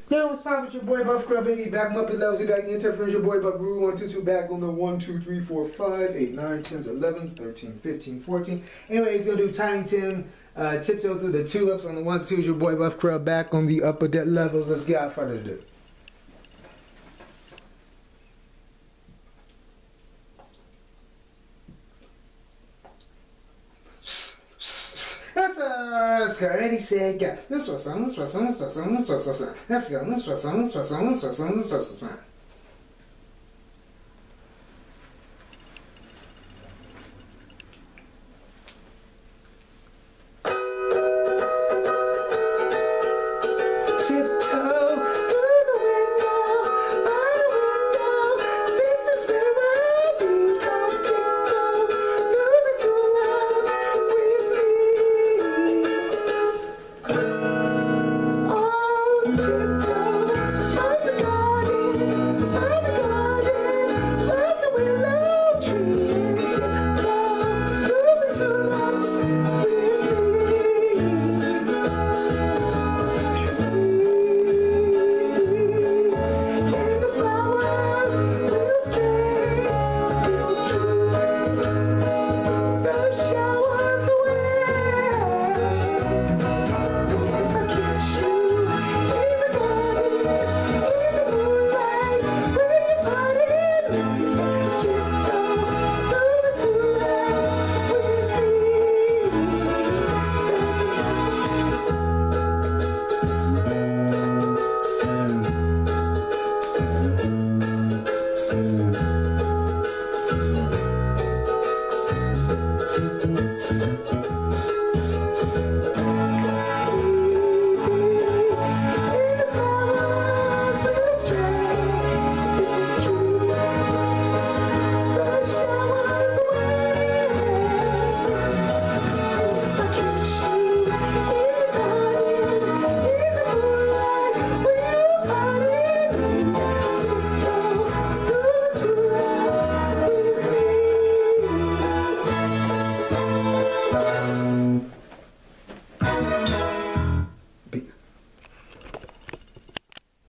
Yo, what's poppin'? It's your boy Buff Crab, baby. Back Muppet levels. We back in interference. Your boy Buck Brew 122 back on the 1, 2, 3, 4, 5, 8, 9, 10, 11, 13, 15, 14. Anyway, he's gonna do Tiny Tim, Tiptoe through the Tulips on the 1, 2. Your boy Buff Crab back on the upper deck levels. Let's get out further ado. Let's go, ready, set, go. Let's go, let's go, let's go, let's go, let's go, let's go, let's go, let's go, let's go, let's go, let's go, let's go, let's go, let's go,